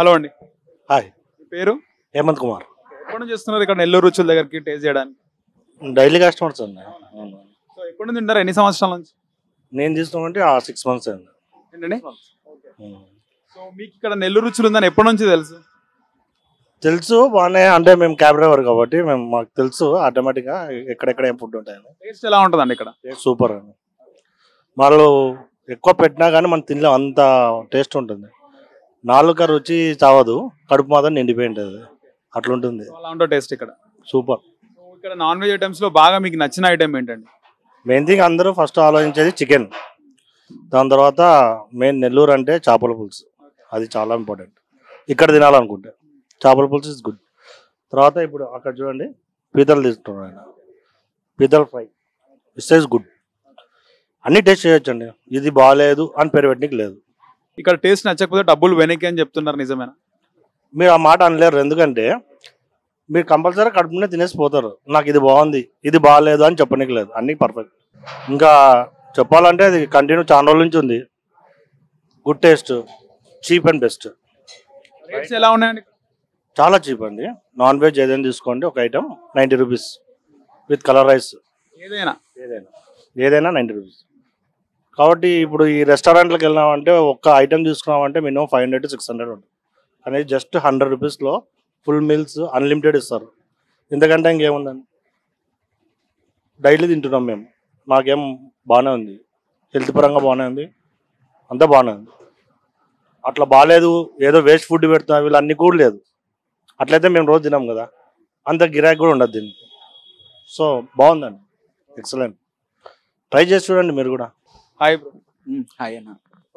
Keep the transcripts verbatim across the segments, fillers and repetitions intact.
Hello అండి. Hi, మీ పేరు? హేమంత్ కుమార్. ఎప్పటి నుంచి వస్తున్నారు ఇక్కడ నెల్లూరు రుచుల దగ్గరికి టేస్ట్ చేయడానికి? డైలీ కస్టమర్స్ అండి. సో ఎప్పటి నుంచి తింటారు? ఎన్ని సంవత్సరాల నుంచి? నేను తీసుకున్నామంటే ఆ సిక్స్ మంత్స్ అండి. ఏంటండి? సో మీకు ఇక్కడ నెల్లూరు రుచులు ఉందని ఎప్పటి నుంచి తెలుసు? తెలుసు బాగానే, అంటే మేము క్యాబ్ డ్రైవర్ కాబట్టి మేము మాకు తెలుసు ఆటోమేటిక్గా ఎక్కడెక్కడ ఏం ఫుడ్ ఉంటాయని. టేస్ట్ ఎలా ఉంటుందండి ఇక్కడ? సూపర్ అండి. వాళ్ళు ఎక్కువ పెట్టినా కానీ మనం తినలేం, అంత టేస్ట్ ఉంటుంది. నాలుక రుచి చావదు, కడుపు మాత్రం నిండిపోయి ఉంటుంది, అట్లుంటుంది. అలా ఉంటుంది టేస్ట్ ఇక్కడ. సూపర్. ఇక్కడ నాన్ వెజ్ ఐటమ్స్లో బాగా మీకు నచ్చిన ఐటమ్ ఏంటండి? మెయిన్ థింగ్ అందరూ ఫస్ట్ ఆలోచించేది చికెన్, దాని తర్వాత మెయిన్ నెల్లూరు అంటే చేపల పులుసు, అది చాలా ఇంపార్టెంట్ ఇక్కడ తినాలనుకుంటే. చేపల పులుసు ఇస్ గుడ్. తర్వాత ఇప్పుడు అక్కడ చూడండి పీతలు తీసుకుంటున్నాను ఆయన, పీతల ఫ్రై ఇస్ ఇస్ గుడ్. అన్నీ టేస్ట్ చేయొచ్చండి, ఇది బాగాలేదు అని పేరు పెట్టడానికి లేదు. ఇక్కడ టేస్ట్ నచ్చకపోతే డబ్బులు వెనక్కి అని చెప్తున్నారు, నిజమేనా? మీరు ఆ మాట అనలేరు, ఎందుకంటే మీరు కంపల్సరీ కడుపునే తినేసి పోతారు. నాకు ఇది బాగుంది ఇది బాగాలేదు అని చెప్పడానికి లేదు, అన్నీ పర్ఫెక్ట్. ఇంకా చెప్పాలంటే అది కంటిన్యూ చాలా రోజుల నుంచి ఉంది. Good taste, cheap and best. Rates ఎలా ఉన్నాయండి? చాలా చీప్ అండి. నాన్ వెజ్ ఏదైనా తీసుకోండి, ఒక item ninety rupees with colour rice. ఏదైనా ఏదైనా ఏదైనా నైంటీ రూపీస్. కాబట్టి ఇప్పుడు ఈ రెస్టారెంట్లకు వెళ్ళినామంటే ఒక్క ఐటమ్ తీసుకున్నామంటే minimum five hundred to six hundred ఉంటుంది. అనేది జస్ట్ హండ్రెడ్ రూపీస్లో ఫుల్ మీల్స్ అన్లిమిటెడ్ ఇస్తారు. ఇంతకంటే ఇంకేముందండి. డైలీ తింటున్నాం మేము, మాకేం బాగానే ఉంది, హెల్త్ పరంగా బాగానే ఉంది, అంతా బాగానే ఉంది. అట్లా బాగాలేదు ఏదో వేస్ట్ ఫుడ్ పెడతా వీళ్ళు అన్నీ కూడా లేదు. అట్లయితే మేము రోజు తినాం కదా, అంత గిరాకీ కూడా ఉండదు దీనికి. సో బాగుందండి, ఎక్సలెంట్. ట్రై చేసి చూడండి మీరు కూడా. Hi bro. హాయ్ అన్న.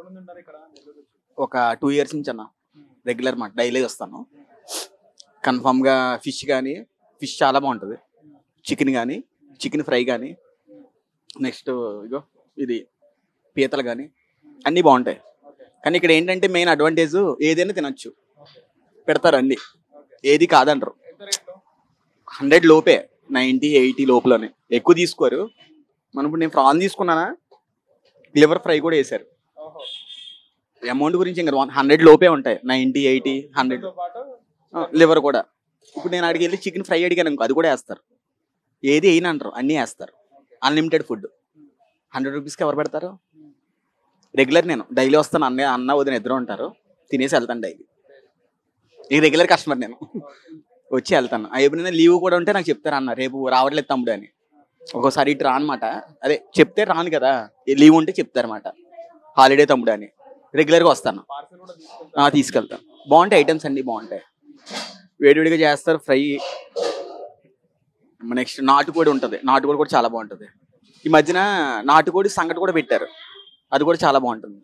ఒక టూ ఇయర్స్ నుంచి అన్న రెగ్యులర్ మాట డైలీ వస్తాను. కన్ఫామ్గా ఫిష్ కానీ ఫిష్ చాలా బాగుంటుంది, చికెన్ కానీ చికెన్ ఫ్రై కానీ, నెక్స్ట్ ఇగో ఇది పీతలు కానీ అన్నీ బాగుంటాయి. కానీ ఇక్కడ ఏంటంటే మెయిన్ అడ్వాంటేజ్ ఏదైనా తినొచ్చు, పెడతారు అన్నీ, ఏది కాదంటారు. హండ్రెడ్ లోపే, నైంటీ ఎయిటీ లోపలనే, ఎక్కువ తీసుకోరు. మనం ఇప్పుడు నేను ప్రాన్ తీసుకున్నానా, లివర్ ఫ్రై కూడా వేశారు. అమౌంట్ గురించి ఇంకా వన్ హండ్రెడ్ లోపే ఉంటాయి, నైంటీ ఎయిటీ హండ్రెడ్ లివర్ కూడా. ఇప్పుడు నేను అడిగి వెళ్ళి చికెన్ ఫ్రై అడిగాను అనుకో, అది కూడా వేస్తారు. ఏది అయినా అంటారు, అన్నీ వేస్తారు. అన్లిమిటెడ్ ఫుడ్ హండ్రెడ్ రూపీస్కి ఎవరు పెడతారు? రెగ్యులర్ నేను డైలీ వస్తాను, అన్న అన్న వదిన ఇద్దరు ఉంటారు, తినేసి వెళ్తాను డైలీ. ఈ రెగ్యులర్ కస్టమర్ నేను, వచ్చి వెళ్తాను. ఎప్పుడైనా లీవ్ కూడా ఉంటే నాకు చెప్తారు, అన్న రేపు రావట్లేదు తమ్ముడు అని. ఒక్కోసారి ఇటు రాను అనమాట, అదే చెప్తే రాను కదా, లీవ్ ఉంటే చెప్తారన్నమాట, హాలిడే తమ్ముడు అని. రెగ్యులర్గా వస్తాను, తీసుకెళ్తాను. బాగుంటాయి ఐటమ్స్ అన్నీ బాగుంటాయి, వేడివేడిగా చేస్తారు ఫ్రై. నెక్స్ట్ నాటుకోడి ఉంటుంది, నాటుకోడి కూడా చాలా బాగుంటుంది. ఈ మధ్యన నాటుకోడి సంగటి కూడా పెట్టారు, అది కూడా చాలా బాగుంటుంది.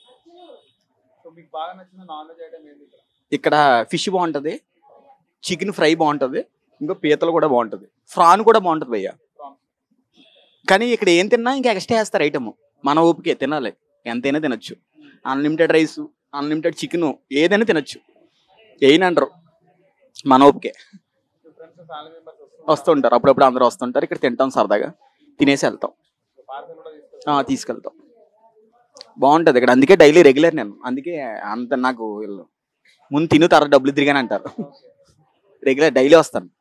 ఇక్కడ ఫిష్ బాగుంటుంది, చికెన్ ఫ్రై బాగుంటుంది, ఇంకో పీతలు కూడా బాగుంటుంది, ఫ్రాన్ కూడా బాగుంటుంది భయ్య. కానీ ఇక్కడ ఏం తిన్నా ఇంకా ఎక్స్ట్రా వేస్తారు ఐటమ్, మన ఓపికే తినాలి, ఎంతైనా తినొచ్చు. అన్లిమిటెడ్ రైస్, అన్లిమిటెడ్ చికెన్, ఏదైనా తినొచ్చు, ఏనంటారు, మన ఓపికే. వస్తుంటారు అప్పుడప్పుడు, అందరూ వస్తుంటారు, ఇక్కడ తింటాం సరదాగా, తినేసి వెళ్తాం, తీసుకెళ్తాం. బాగుంటుంది ఇక్కడ, అందుకే డైలీ రెగ్యులర్ నేను. అందుకే అంత నాకు ముందు తిను తర్వాత డబ్బులు తిరిగాని అంటారు. రెగ్యులర్ డైలీ వస్తాను.